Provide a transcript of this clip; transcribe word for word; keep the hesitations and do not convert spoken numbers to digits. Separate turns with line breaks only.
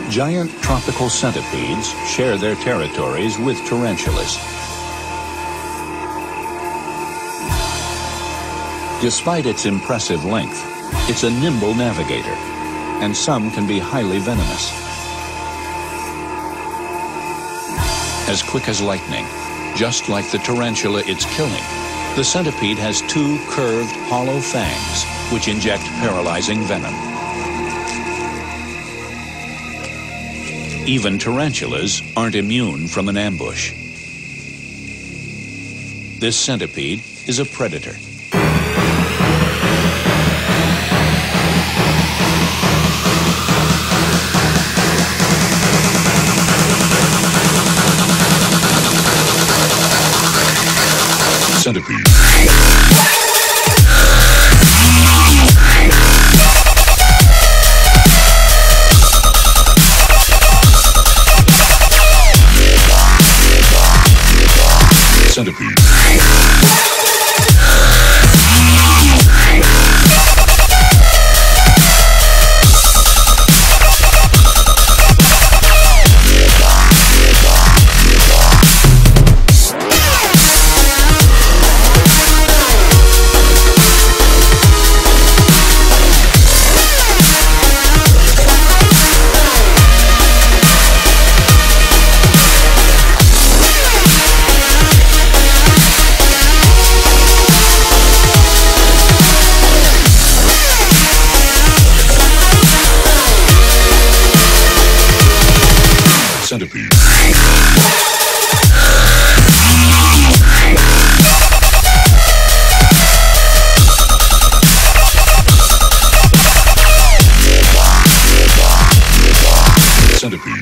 Giant tropical centipedes share their territories with tarantulas. Despite its impressive length, it's a nimble navigator, and some can be highly venomous. As quick as lightning, just like the tarantula it's killing, the centipede has two curved, hollow fangs which inject paralyzing venom. Even tarantulas aren't immune from an ambush. This centipede is a predator. Centipede. Centipede. Centipede. Centipede.